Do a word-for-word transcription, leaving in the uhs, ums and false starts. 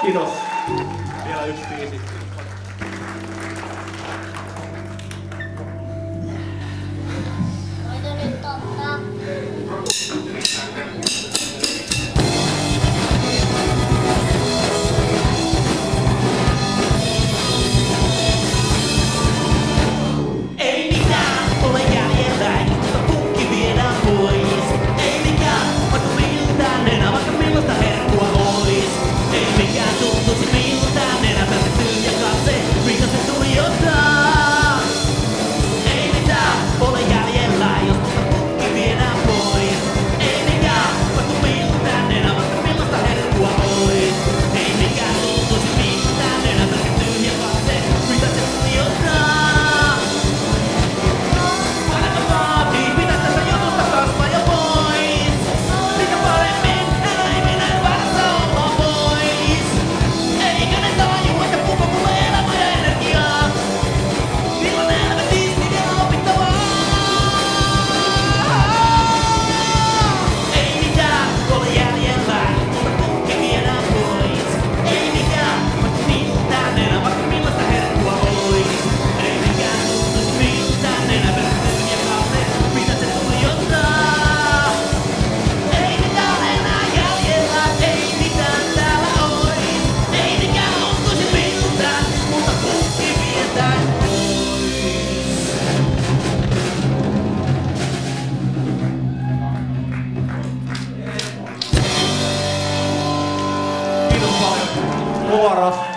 Kiitos. Vielä yksi biisi. Voiko nyt ottaa? Ei mitään ole jäljellä, mutta pukki viedään pois. Ei mikään, vaikka miltään enää, vaikka millaista herkkua ois. Ei mikään tuntuisi miltään enää, pelkkä tyhjä katse, mitä se tuijottaa. Ei mitään ole jäljellä, jos tuosta pukki viedään pois. Ei mikään, vaikka miltään enää, vaikka millaista herkkua ois. Ei mikään tuntuisi miltään enää, pelkkä tyhjä katse, mitä se tuijottaa. Vuoro.